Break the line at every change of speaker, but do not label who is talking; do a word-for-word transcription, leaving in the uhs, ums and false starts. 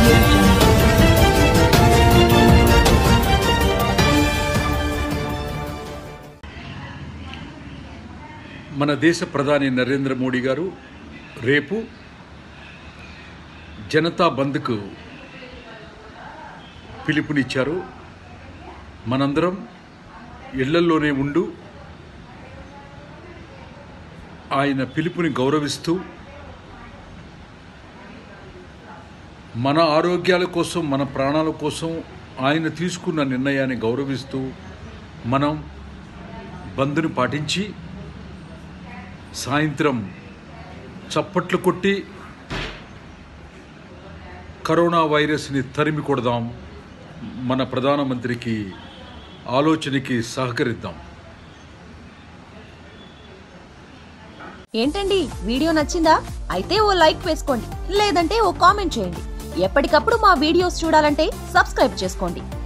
మన దేశ ప్రధాని నరేంద్ర మోడీ గారు రేపు జనతా బంద్కు పిలుపునిచ్చారు. మనందరం ఇళ్లల్లోనే ఉండు ఆయన పిలుపుని గౌరవిస్తూ మన ఆరోగ్యాల కోసం, మన ప్రాణాల కోసం ఆయన తీసుకున్న నిర్ణయాన్ని గౌరవిస్తూ మనం బంద్ను పాటించి సాయంత్రం చప్పట్లు కొట్టి కరోనా వైరస్ని తరిమి కొడదాం. మన ప్రధానమంత్రికి ఆలోచనకి సహకరిద్దాం.
ఏంటండి, వీడియో నచ్చిందా? అయితే ఓ లైక్ వేసుకోండి, లేదంటే ఓ కామెంట్ చేయండి. ఎప్పటికప్పుడు మా వీడియోస్ చూడాలంటే సబ్స్క్రైబ్ చేసుకోండి.